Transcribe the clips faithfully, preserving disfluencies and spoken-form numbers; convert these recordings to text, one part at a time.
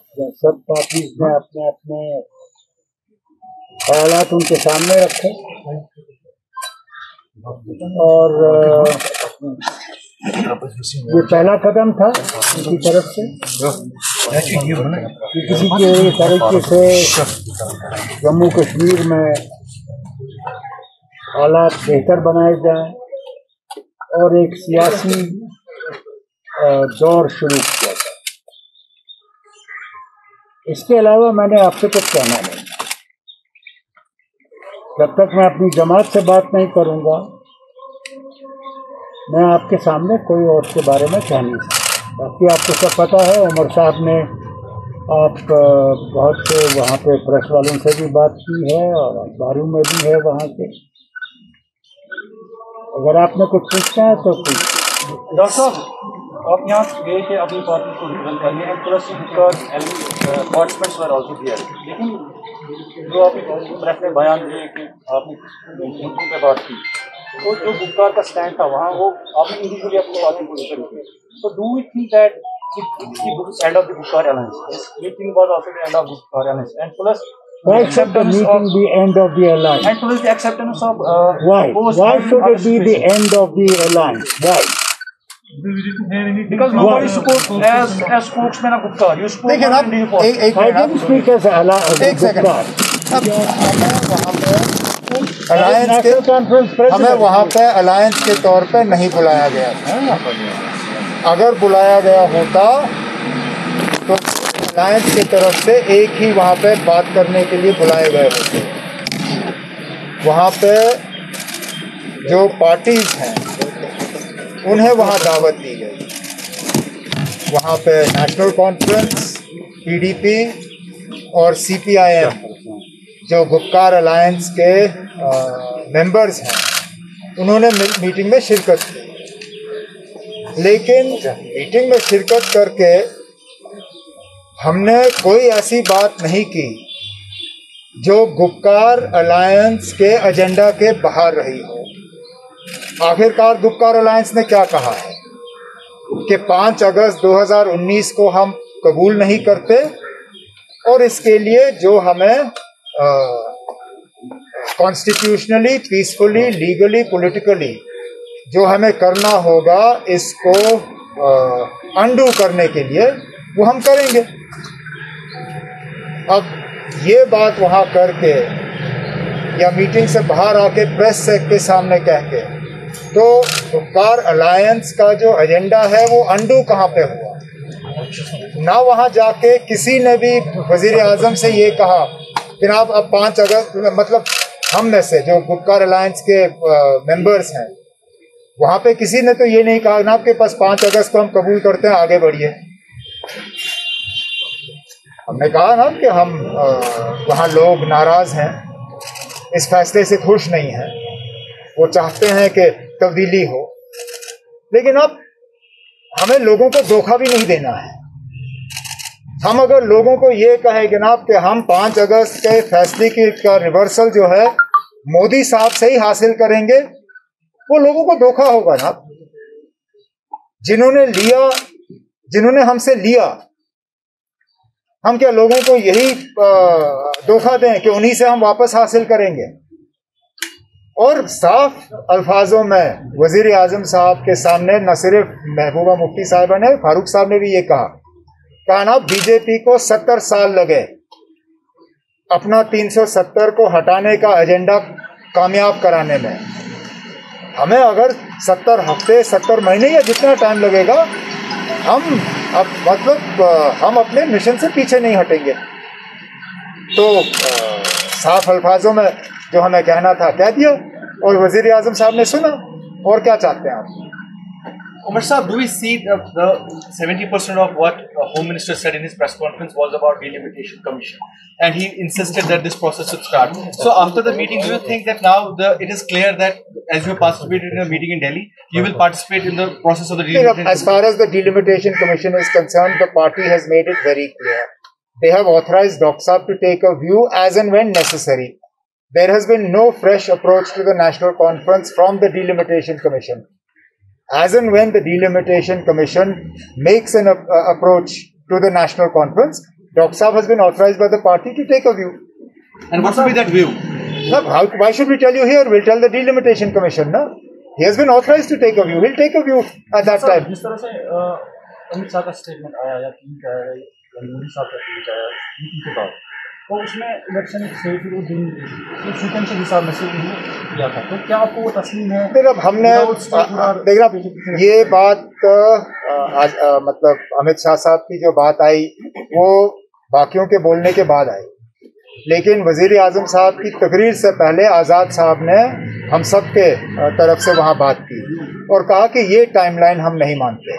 سب parties نے اپنے اپنے خیالات ان کے سامنے رکھے اور یہ پہلا قدم تھا ان کی طرف سے کہ کسی کے طریقے سے جموں کشمیر میں حالات بہتر بنائے جائیں اور ایک سیاسی دور شروع کیا جائے. اس کے علاوہ میں نے آپ سے کچھ کہنا نہیں. جب تک میں اپنی جماعت سے بات نہیں کروں گا میں آپ کے سامنے کوئی اور کے بارے میں کہہ نہیں سکتا. باقی آپ کو سب پتہ ہے عمر صاحب نے آپ بہت سے وہاں پہ پریس والوں سے بھی بات کی ہے اور اخباروں میں بھی ہے وہاں کے. اگر آپ نے کچھ پوچھنا ہے تو پوچھ. ڈاکٹر صاحب آپ یہاں گئے کہ اپنی پارٹی کو ریپرزینٹ کرنے ہیں plus participants were also there, لیکن جو آپ نے پریس میں بیان دیے کہ آپ نے مدعوں پہ بات کی تو جو گفتار کا اسٹینڈ تھا وہاں وہ آپ نے انڈیویجولی اپنی پارٹی کو ریپرزینٹ کیا. تو do we think that end of the Gupkar alliance meeting was also the end of Gupkar alliance and plus Why should the meeting be end of the alliance? And plus the acceptance of uh, Why? Why should it be the end of the alliance? Why? Because nobody spoke as as spokesman of Gupta. You spoke لیکن اب ایک ایک I didn't speak as a ایک second. اب ہمیں وہاں پہ alliance کے ہمیں وہاں پہ الائنس کے طور پہ نہیں بلایا گیا تھا. اگر بلایا گیا ہوتا تو الائنس کی طرف سے ایک ہی وہاں پہ بات کرنے کے لیے بلائے گئے ہوتے. وہاں پہ جو پارٹیز ہیں انہیں وہاں دعوت دی گئی. وہاں پہ National Conference, P D P اور سی پی آئی ایم جو گپکار الائنس کے ممبرز ہیں انہوں نے میٹنگ میں شرکت کی. لیکن میٹنگ میں شرکت کر کے ہم نے کوئی ایسی بات نہیں کی جو گپکار الائنس کے ایجنڈا کے باہر رہی ہو. آخرکار گپکار الائنس نے کیا کہا ہے کہ پانچ اگست دو ہزار انیس کو ہم قبول نہیں کرتے اور اس کے لیے جو ہمیں کانسٹیٹیوشنلی، پیسفلی، لیگلی، پولیٹیکلی جو ہمیں کرنا ہوگا اس کو انڈو کرنے کے لیے وہ ہم کریں گے. اب یہ بات وہاں کر کے یا میٹنگ سے باہر آ کے پریس کے سامنے کہہ کے تو گپکار الائنس کا جو ایجنڈا ہے وہ انڈو کہاں پہ ہوا؟ نہ وہاں جا کے کسی نے بھی وزیر اعظم سے یہ کہا کہ جناب اب پانچ اگست مطلب ہم میں سے جو گپکار الائنس کے ممبرس ہیں وہاں پہ کسی نے تو یہ نہیں کہا جناب کہ بس پانچ اگست کو ہم قبول کرتے ہیں، آگے بڑھیے. ہم نے کہا نا کہ ہم وہاں لوگ ناراض ہیں، اس فیصلے سے خوش نہیں ہیں، وہ چاہتے ہیں کہ تبدیلی ہو. لیکن اب ہمیں لوگوں کو دھوکہ بھی نہیں دینا ہے. ہم اگر لوگوں کو یہ کہیں جناب کہ ہم پانچ اگست کے فیصلے کی کا ریورسل جو ہے مودی صاحب سے ہی حاصل کریں گے، وہ لوگوں کو دھوکہ ہوگا نا. جنہوں نے لیا، جنہوں نے ہم سے لیا، ہم کیا لوگوں کو یہی دھوکہ دیں کہ انہی سے ہم واپس حاصل کریں گے؟ اور صاف الفاظوں میں وزیر اعظم صاحب کے سامنے نہ صرف محبوبہ مفتی صاحبہ نے، فاروق صاحب نے بھی یہ کہا کہا نا بی جے پی کو ستر سال لگے اپنا تین سو ستر کو ہٹانے کا ایجنڈا کامیاب کرانے میں. ہمیں اگر ستر ہفتے ستر مہینے یا جتنا ٹائم لگے گا ہم اب مطلب ہم اپنے مشن سے پیچھے نہیں ہٹیں گے. تو صاف الفاظوں میں جو ہمیں کہنا تھا کہہ دیا اور وزیر اعظم صاحب نے سنا. اور کیا چاہتے ہیں آپ؟ Umar Saab, do we see the, the seventy percent of what the Home Minister said in his press conference was about delimitation commission, and he insisted that this process should start. So after the meeting, do you think that now the it is clear that as you participated in a meeting in Delhi, you will participate in the process of the delimitation? As far as the delimitation commission is concerned, the party has made it very clear. They have authorized Doctor Saab to take a view as and when necessary. There has been no fresh approach to the National Conference from the delimitation commission. As and when the delimitation commission makes an uh, approach to the National Conference, Doctor Saab has been authorized by the party to take a view. And what will be that view? No, how, why should we tell you here? We'll tell the Delimitation Commission, no? He has been authorized to take a view. He'll take a view at that time. जिस तरह से अमित शाह का statement आया या team का आया या मोदी साहब का ट्वीट आया मीटिंग के बाद, तो उसमें इलेक्शन से फिर वो दिन सीक्वेंस के हिसाब में से किया था, तो क्या आपको वो तस्लीम है? देखो हमने देखना ये बात आज मतलब अमित शाह साहब की जो बात आई वो बाकियों के बोलने के बाद आई, लेकिन वजीर आजम साहब की तकरीर से पहले आज़ाद साहब ने हम सब के तरफ से वहाँ बात की और कहा कि ये टाइमलाइन हम नहीं मानते।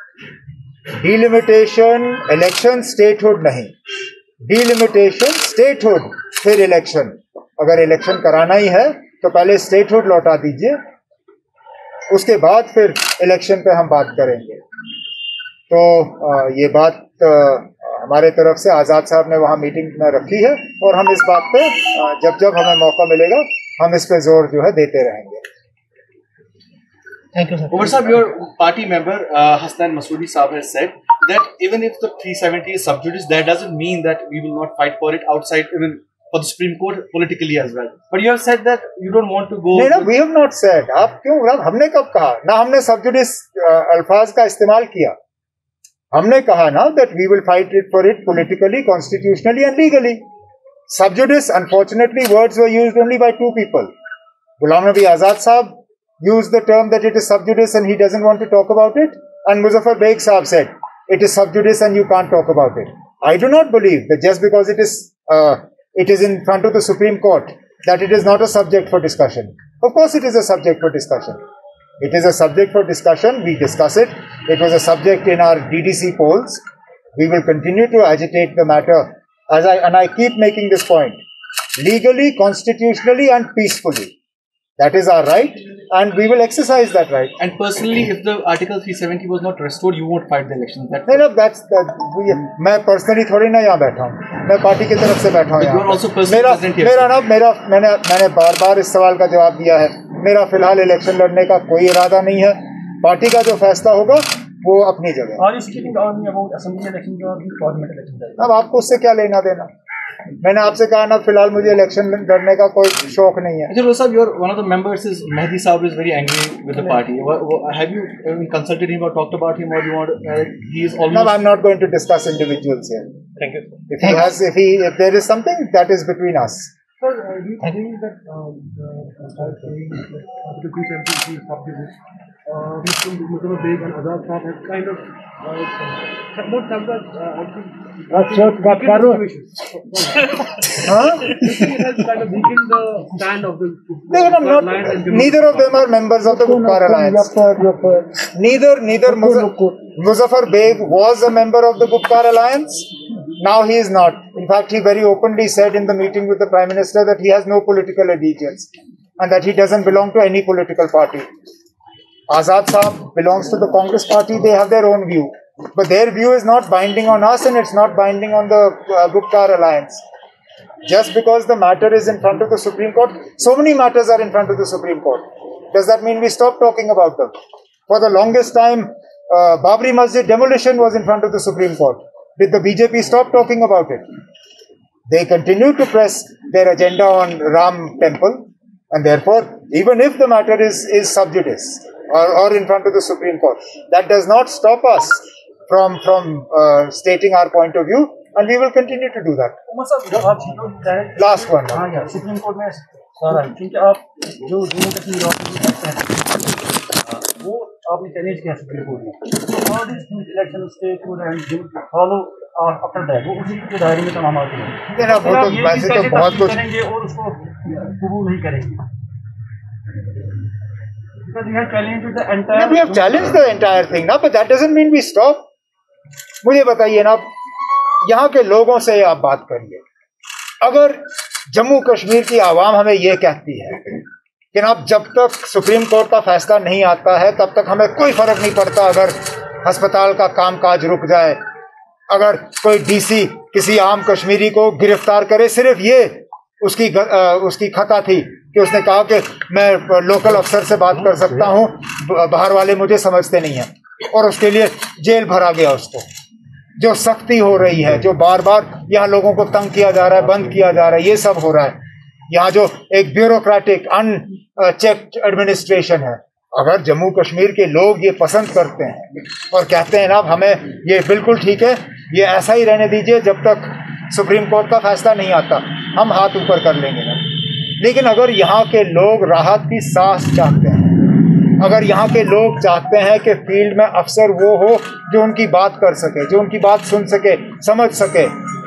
डिलिमिटेशन इलेक्शन स्टेटहुड नहीं, डिलिमिटेशन स्टेटहुड फिर इलेक्शन। अगर इलेक्शन कराना ही है तो पहले स्टेटहुड लौटा दीजिए, उसके बाद फिर इलेक्शन पे हम बात करेंगे। तो ये बात हमारे तरफ से आज़ाद साहब ने वहाँ मीटिंग में रखी है और हम इस बात पे जब जब हमें मौका मिलेगा हम इस पे जोर जो है देते रहेंगे। Thank you, sir. Umar Saab, your party member uh, Hasnain Masoodi Saab has said that even if the three seventy is sub judice, that doesn't mean that we will not fight for it outside, even for the Supreme Court politically as well. But you have said that you don't want to go. नहीं ना, we have not said. आप क्यों? हमने कब कहा? ना हमने sub judice अल्फाज का इस्तेमाल किया। हमने कहा ना that we will fight it for it politically, constitutionally and legally. Sub judice, unfortunately, words were used only by two people. Ghulam Nabi Azad Saab used the term that it is sub judice and he doesn't want to talk about it, and Muzaffar Beg Saab said it is sub judice and you can't talk about it. I do not believe that just because it is uh, it is in front of the Supreme Court that it is not a subject for discussion. Of course it is a subject for discussion. It is a subject for discussion. We discuss it. It was a subject in our D D C polls. We will continue to agitate the matter, as I and I keep making this point, legally, constitutionally and peacefully. That is our right, and we will exercise that right. And personally, if the Article three seventy was not restored, you won't fight the election. That no, no, that's that. We, मैं personally थोड़ी ना यहाँ बैठा हूँ, मैं party की तरफ से बैठा हूँ यहाँ। मेरा मेरा ना मेरा मैंने मैंने बार बार इस सवाल का जवाब दिया है। मेरा फिलहाल इलेक्शन लड़ने का कोई इरादा नहीं है। पार्टी का जो फैसला होगा वो अपनी जगह। अब आपको उससे क्या लेना देना? मैंने आपसे कहा ना फिलहाल मुझे इलेक्शन लड़ने का कोई शौक नहीं है। Sir, you are one of the members. Is Mehdi Saab is very angry with the party. Have you consulted him or talked about him, or you want? Uh, he is almost. No, I'm not going to discuss individuals here. Thank you. If he has, if he, if there is something that is between us. Sir, uh, do you think that um, the saying that the two seventy subdivision, uh, Muzaffar Beg and Azad Saab have kind of uh, not have that uh, अच्छा बात करो हाँ it has kind of weakened the stand of the no, no, not, neither of them are members of the Gupkar Alliance. Neither neither Muzaffar Beg was a member of the Gupkar Alliance. Now he is not. In fact, he very openly said in the meeting with the Prime Minister that he has no political allegiance and that he doesn't belong to any political party. Azad Saab belongs to the Congress party. They have their own view. But their view is not binding on us and it's not binding on the uh, Gupkar Alliance. Just because the matter is in front of the Supreme Court, so many matters are in front of the Supreme Court. Does that mean we stop talking about them? For the longest time, uh, Babri Masjid demolition was in front of the Supreme Court. Did the B J P stop talking about it? They continue to press their agenda on Ram Temple, and therefore, even if the matter is, is sub judice or, or in front of the Supreme Court, that does not stop us from, from uh, stating our point of view, and we will continue to do that. Last one. हाँ यार supreme Court में सारा है क्योंकि आप जो जम्मू कश्मीर वो आपने चैलेंज किया सुप्रीम कोर्ट में तो all this election state and follow after that वो उसी के दायरे में तमाम आते हैं वो तो वैसे तो बहुत कुछ करेंगे और उसको कबूल नहीं करेंगे because we have challenged the entire no, we have challenged the entire thing now but that doesn't mean we stop. मुझे बताइए ना यहाँ के लोगों से आप बात करिए अगर जम्मू कश्मीर की आवाम हमें ये कहती है कि ना जब तक सुप्रीम कोर्ट का फैसला नहीं आता है तब तक हमें कोई फर्क नहीं पड़ता अगर अस्पताल का कामकाज रुक जाए अगर कोई डीसी किसी आम कश्मीरी को गिरफ्तार करे सिर्फ ये उसकी आ, उसकी खता थी कि उसने कहा कि मैं लोकल अफसर से बात कर सकता हूँ बाहर वाले मुझे समझते नहीं हैं और उसके लिए जेल भरा गया उसको जो सख्ती हो रही है, जो बार बार यहाँ लोगों को तंग किया जा रहा है, बंद किया जा रहा है, ये सब हो रहा है। यहाँ जो एक ब्यूरोक्रेटिक अनचेक्ड एडमिनिस्ट्रेशन है, अगर जम्मू कश्मीर के लोग ये पसंद करते हैं और कहते हैं ना हमें ये बिल्कुल ठीक है, ये ऐसा ही रहने दीजिए जब तक सुप्रीम कोर्ट का फैसला नहीं आता, हम हाथ ऊपर कर लेंगे ना। लेकिन अगर यहाँ के लोग राहत की सांस चाहते हैं, अगर यहाँ के लोग चाहते हैं कि फील्ड में अफसर वो हो जो उनकी बात कर सके, जो उनकी बात सुन सके, समझ सके,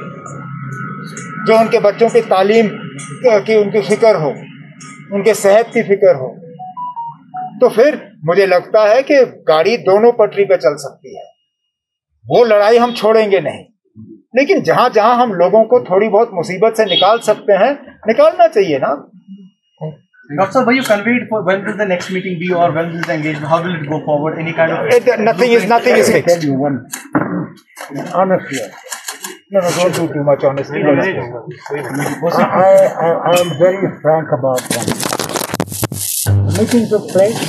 जो उनके बच्चों की तालीम की उनकी फिक्र हो, उनके सेहत की फिक्र हो, तो फिर मुझे लगता है कि गाड़ी दोनों पटरी पे चल सकती है। वो लड़ाई हम छोड़ेंगे नहीं, लेकिन जहां जहां हम लोगों को थोड़ी बहुत मुसीबत से निकाल सकते हैं, निकालना चाहिए ना। Doctor, were you conveyed for when will the next meeting be, or when will the engagement? How will it go forward? Any kind of it, nothing is nothing is I fixed. tell you one honestly. No, no, don't do too much honesty. I, I, I am very frank about one. The meeting took place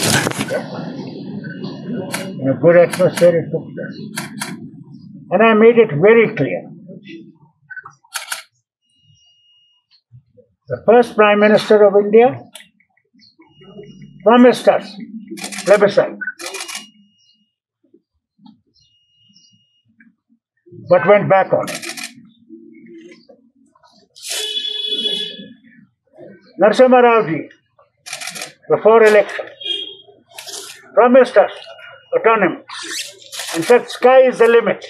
in a good atmosphere. It took place, and I made it very clear. The first Prime Minister of India promised us plebiscite, but went back on it. Narasimha Rao ji, before election, promised us autonomy and said sky is the limit,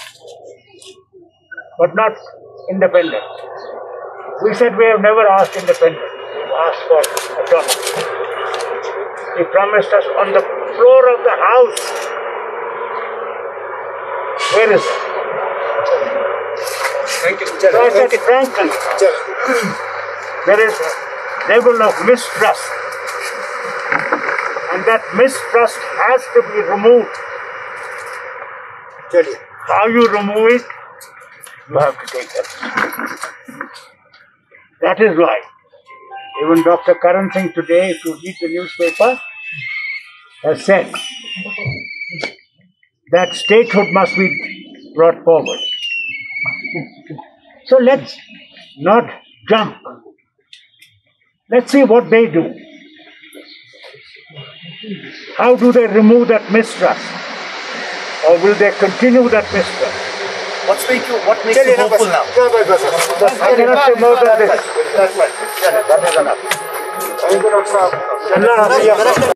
but not independence. We said we have never asked independence, we've asked for autonomy. He promised us on the floor of the house. Where is it? Thank you. So I said frankly, there is a level of mistrust, and that mistrust has to be removed. How you remove it, you have to take it. That is why even Doctor Karan Singh today, if you read the newspaper, has said that statehood must be brought forward. So let's not jump. Let's see what they do. How do they remove that mistrust? Or will they continue that mistrust? what's make you what makes you hopeful now? I cannot say more than this. That is enough.